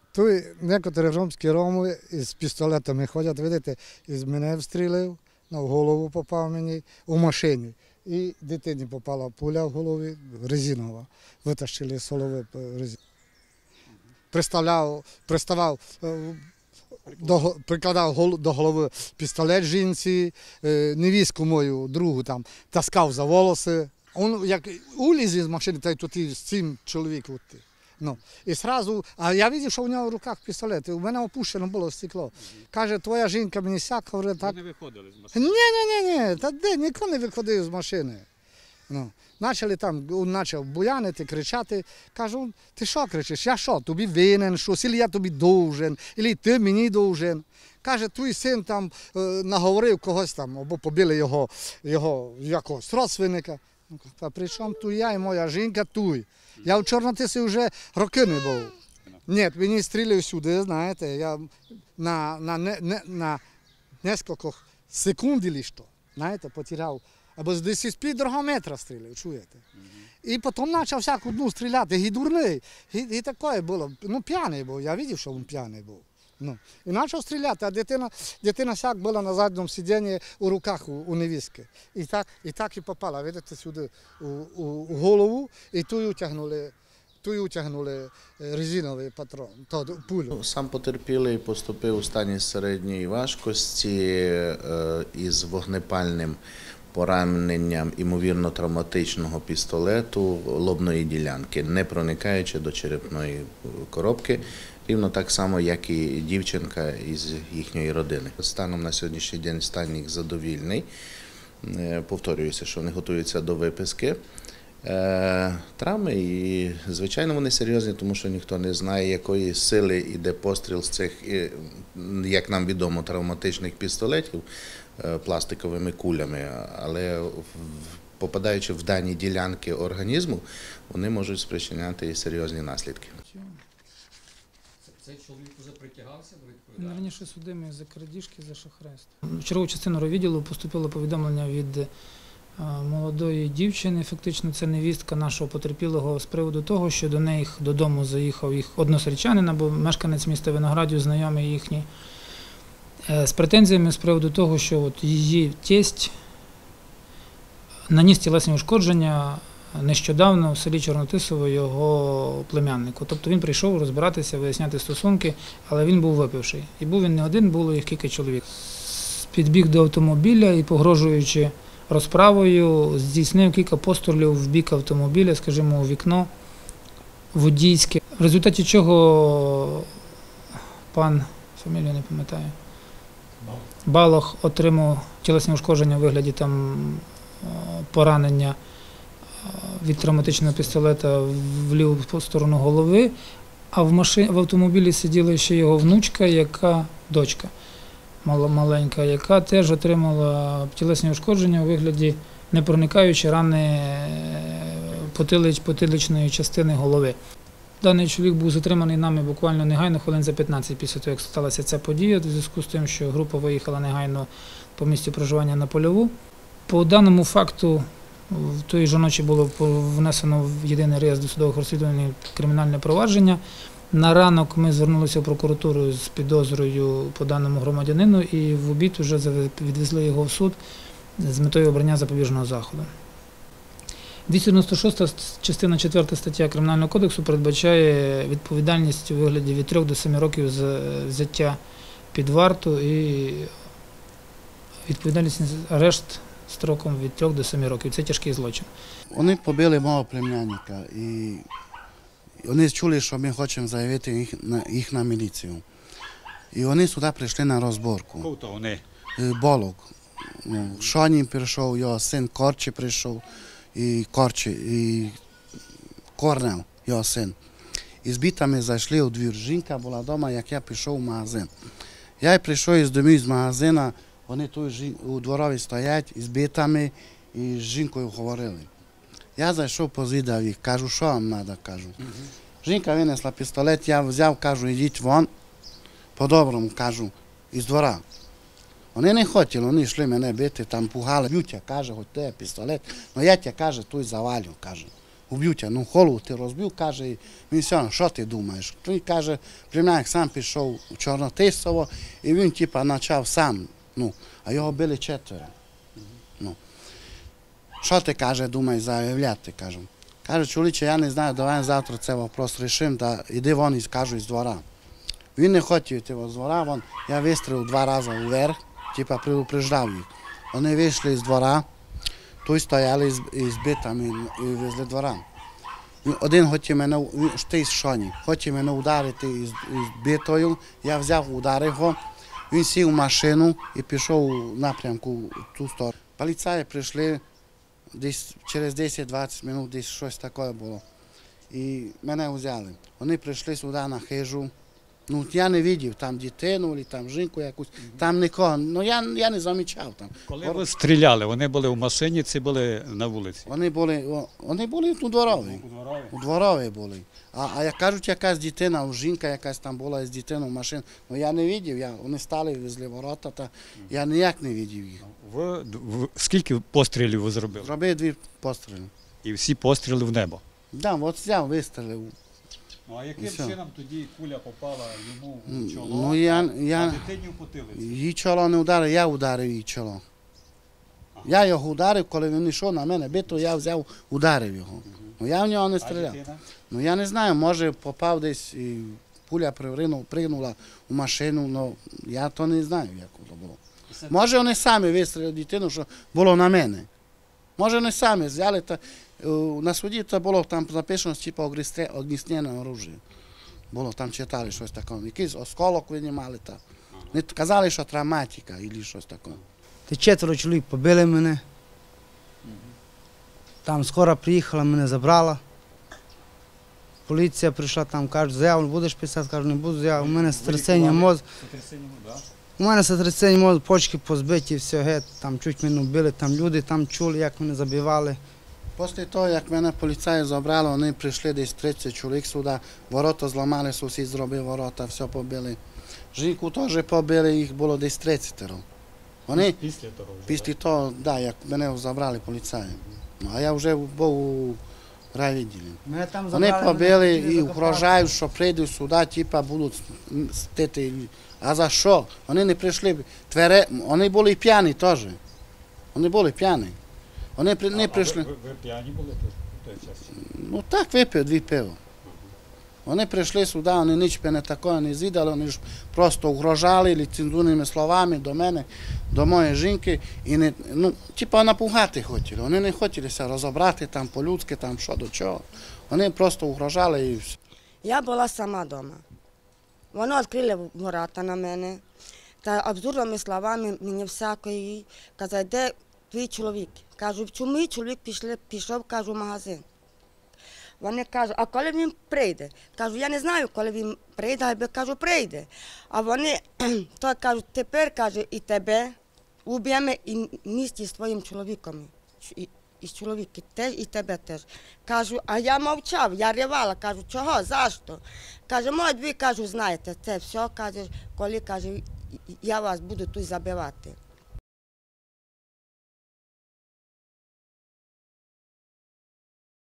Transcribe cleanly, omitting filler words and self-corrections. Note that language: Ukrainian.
Тут некоторі ромські роми з пістолетами ходять, видите, із мене встрілив, в голову попав мені, у машині. І дитині попала пуля в голові, резинова. Витащили з голови резину. Прикладав до голови пістолет жінці, невістку мою, другу там, таскав за волоси. Він як уліз із машини, та й тут з цим чоловіком. І одразу, а я бачив, що у нього в руках пістолет, у мене опущено було стекло. Каже, твоя жінка мені сяка, говорить так. Ви не виходили з машини? Ні, та де, ніхто не виходив з машини. Почали там, він почав буянити, кричати. Кажу, ти що кричиш? Я що, тобі винен щось, або я тобі должен, або ти мені должен. Каже, твій син там наговорив когось там, або побили його якогось родственника. Та при чому тут я і моя жінка тут? Я в Чорнотисі вже роки не був. Ні, мені стріляли сюди, знаєте, я на кілька секунд чи що, знаєте, потеряв. Або з 10 метра стріляв, чуєте? І потім почав всяку дну стріляти, і дурний, і таке було. П'яний був, я бачив, що він п'яний був. І почав стріляти, а дитина сяк була на задньому сидінні у руках у невістки. І так і попала, видите, сюди у голову, і ту утягнули резиновий патрон, пулю. Сам потерпілий поступив у стані середньої важкості із вогнепальним пораненням імовірно травматичного пістолету лобної ділянки, не проникаючи до черепної коробки, рівно так само, як і дівчинка із їхньої родини. Станом на сьогоднішній день стан їх задовільний. Повторююся, що вони готуються до виписки. Травми, і, звичайно, вони серйозні, тому що ніхто не знає, якої сили йде постріл з цих, як нам відомо, травматичних пістолетів пластиковими кулями, але попадаючи в дані ділянки організму, вони можуть спричиняти і серйозні наслідки. Цей чоловік вже притягався до відповідальності? Раніше судимий за крадіжки, за шахрайство. В чергову частину райвідділу поступило повідомлення від молодої дівчини, фактично це невістка нашого потерпілого, з приводу того, що до них додому заїхав їх односельчанин або мешканець міста Виноградів, знайомий їхній, з претензіями з приводу того, що от її тесть наніс тілесні ушкодження нещодавно в селі Чорнотисово його племяннику. Тобто він прийшов розбиратися, виясняти стосунки, але він був випивший. І був він не один, було їх кілька чоловік. Підбіг до автомобіля і, погрожуючи розправою, здійснив кілька пострілів в бік автомобіля, скажімо, у вікно водійське. В результаті чого пан, фамілію не пам'ятаю, Балох отримав тілесні ушкодження у вигляді поранення від травматичного пістолета в ліву сторону голови, а в автомобілі сиділа ще його внучка, дочка маленька, яка теж отримала тілесні ушкодження у вигляді непроникаючої рани потиличної частини голови. Даний чоловік був затриманий нами буквально негайно, хвилин за 15 після того, як сталася ця подія, в зв'язку з тим, що група виїхала негайно по місці проживання на Польову. По даному факту в тої ж ночі було внесено в єдиний реєстр досудових розслідувань кримінальне провадження. На ранок ми звернулися в прокуратуру з підозрою по даному громадянину і в обід вже відвезли його в суд з метою обрання запобіжного заходу. 296 частина 4 стаття Кримінального кодексу передбачає відповідальність у вигляді від 3 до 7 років за взяття під варту і відповідальність арешт строком від 3 до 7 років. Це тяжкий злочин. Вони побили мого племянника і вони чули, що ми хочемо заявити їх на міліцію. І вони сюди прийшли на розборку. Кого то вони? Болок. Шонін прийшов, його син Корчі прийшов, і Корнел, його син. І з бітами зайшли у двір. Жінка була вдома, як я пішов в магазин. Я прийшов із дому з магазину, вони тут у дворові стоять із бітами і з жінкою говорили. Я зайшов, позвідав їх, кажу, що вам треба, кажу. Жінка винесла пістолет, я взяв, кажу, йдіть вон, по-доброму, кажу, із двора. Вони не хотіли, вони йшли мене бити, там пугали. Ютя, каже, хоч те пістолет, але я тебе, каже, той завалю, каже. уб'ють, ну голову ти розбив, каже, він все, що ти думаєш? Він каже, племянник сам пішов у Чорнотисово, і він типа почав сам, ну, а його били 4. Ну. Що ти, каже, думаєш заявляти, кажу. Каже, чоловіче, я не знаю, давай завтра цей вопрос рішимо, та іди вон і скажу із двора. Він не хотів йти з двора, я вистрілив 2 рази вверх, типа предупреждав їх. Вони вийшли з двора, тут стояли з битами і везли двора. Один хотів мене, ти з шоні, хотів мене ударити із битою, я взяв, ударив його, він сів в машину і пішов у напрямку в ту сторону. Поліцаї прийшли, десь через 10-20 хвилин, десь щось таке було. І мене взяли. Вони прийшли сюди на хижу. Ну, я не бачив там дитину, або там жінку якусь, там нікого, ну я не замічав там. Коли ви стріляли, вони були в машині чи були на вулиці? Вони були у дворовій. У дворовій були. А як кажуть, якась дитина, жінка якась там була з дитиною в машині, ну я не бачив, вони стали, везли ворота, та я ніяк не бачив їх. Скільки пострілів ви зробили? Зробив 2 постріли. І всі постріли в небо? Так, от взяв, вистрілив. Ну а яким чином тоді куля попала йому в Ну, чоло, я а дитині в потилицю? її чоло не ударив, я ударив її чоло. Я його ударив, коли він йшов на мене бито, я взяв, ударив його. Ну я в нього не А стріляв. дитина? Ну я не знаю, може попав десь і пуля пригнула в машину, але я то не знаю, як то було. Може вони самі вистрілили дитину, що було на мене. Може вони самі взяли, та, на суді то було там написано, типу огнестрільне оружие. Було, там читали щось таке, якийсь осколок винімали. Та. Вони казали, що травматика або щось таке. 4 чоловік побили мене. Там скоро приїхала, мене забрала. Поліція прийшла, там кажуть, заяву будеш писати, кажу, не буду заяву. У мене сотрясіння мозку. У мене сотрясіння мозку, почки позбиті, все геть. Там чуть мене вбили, там люди там чули, як мене забивали. Після того, як мене поліцаї забрали, вони прийшли десь 30 чоловік сюди, ворота зламали, сусід зробив ворота, все побили. Жінку теж побили, їх було десь 30. Вони після того, да, як мене забрали поліцаї. Ну, а я вже був у райвідділі. Вони побили і вгрожають, що прийдуть сюди, типа будуть стити. А за що? Вони не прийшли. Вони були п'яні теж. Вони були п'яні. Вони не прийшли. Ви п'яні були в той час? Ну так, випив 2 пива. Вони прийшли сюди, вони нічого не такого не звідали, вони ж просто угрожали ліцензурними словами до мене, до моєї жінки. І не, ну, типа напугати хотіли. Вони не хотілися розібрати там по-людськи, там що до чого. Вони просто угрожали і все. Я була сама вдома. Вони відкрили ворота на мене та абсурдними словами мені всякої казали, де твій чоловік? Кажу, чому мій чоловік пішов, кажу, в магазин. Вони кажуть, а коли він прийде? Кажу, я не знаю, коли він прийде, а я кажу, прийде. А вони то кажуть, тепер, каже, і тебе уб'ємо і місті з твоїм чоловіком. І чоловік теж, і тебе теж. Кажу, а я мовчав, я ревала, кажу, чого, за що? Каже, ви, кажу, знаєте, це все, каже, коли, каже, я вас буду тут забивати.